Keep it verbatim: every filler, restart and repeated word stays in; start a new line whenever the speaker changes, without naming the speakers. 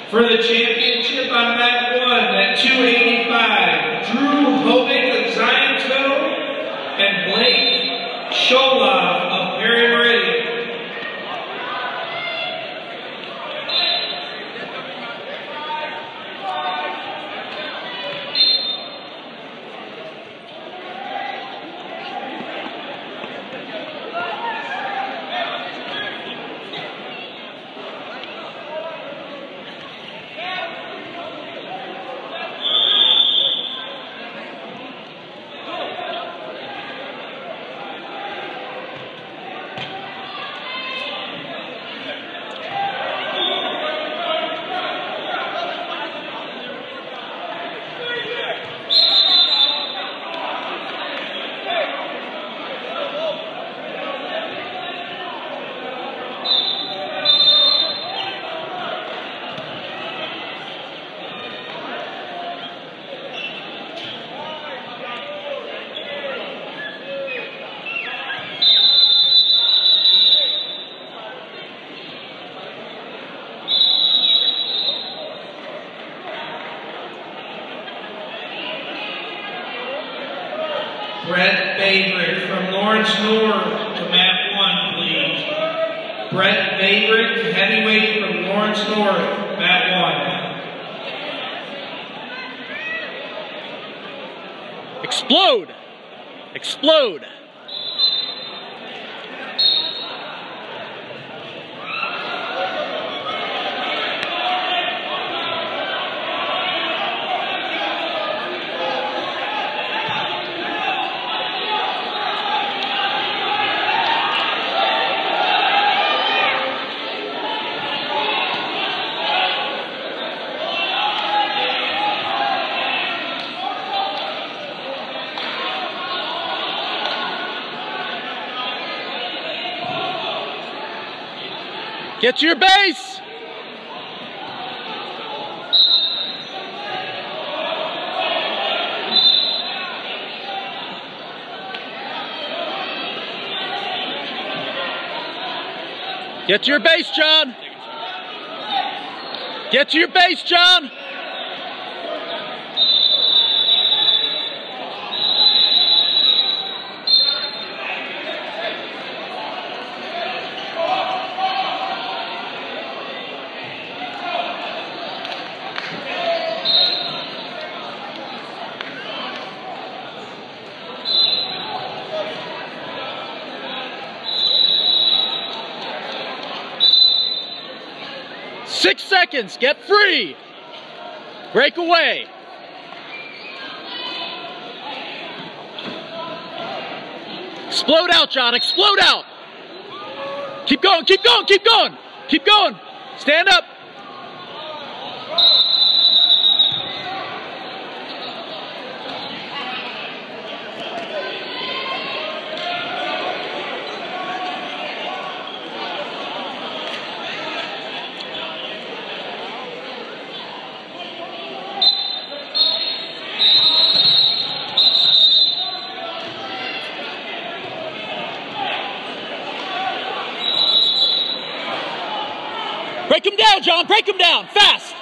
For the championship on mat one at two eighty-five, Drew Hovick of Zionsville and Blake Sholoff of Perry Meridian. Brett Babrick from Lawrence North to mat one, please. Brett Babrick, heavyweight from Lawrence North, mat one.
Explode! Explode! Get to your base! Get to your base, John! Get to your base, John! Six seconds, get free. Break away. Explode out, John, explode out. Keep going, keep going, keep going, keep going. Stand up. Break him down, John. Break him down. Fast.